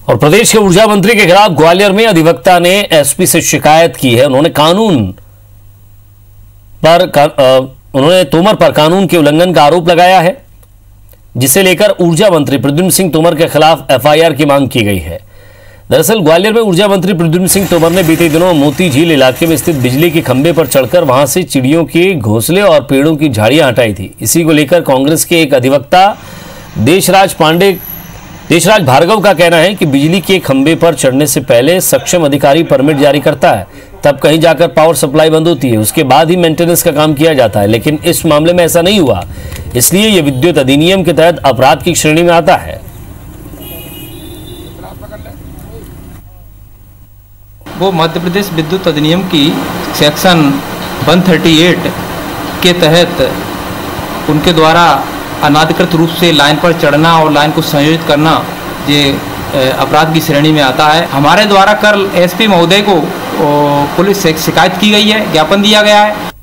और प्रदेश के ऊर्जा मंत्री के खिलाफ ग्वालियर में अधिवक्ता ने एसपी से शिकायत की है। उन्होंने तोमर पर कानून के उल्लंघन का आरोप लगाया है, जिसे लेकर ऊर्जा मंत्री प्रद्युम्न सिंह तोमर के खिलाफ एफआईआर की मांग की गई है। दरअसल ग्वालियर में ऊर्जा मंत्री प्रद्युम्न सिंह तोमर ने बीते दिनों मोती झील इलाके में स्थित बिजली के खंभे पर चढ़कर वहां से चिड़ियों के घोंसले और पेड़ों की झाड़ियां हटाई थी। इसी को लेकर कांग्रेस के एक अधिवक्ता देशराज भार्गव का कहना है कि बिजली के खंभे पर चढ़ने से पहले सक्षम अधिकारी परमिट जारी करता है, तब कहीं जाकर पावर सप्लाई बंद होती है, उसके बाद ही मेंटेनेंस का काम किया जाता है। लेकिन इस मामले में ऐसा नहीं हुआ, इसलिए यह विद्युत अधिनियम के तहत अपराध की श्रेणी में आता है। वो मध्य प्रदेश विद्युत अधिनियम की सेक्शन 138 के तहत उनके द्वारा अनाधिकृत रूप से लाइन पर चढ़ना और लाइन को संयोजित करना ये अपराध की श्रेणी में आता है। हमारे द्वारा कल एसपी महोदय को पुलिस से शिकायत की गई है, ज्ञापन दिया गया है।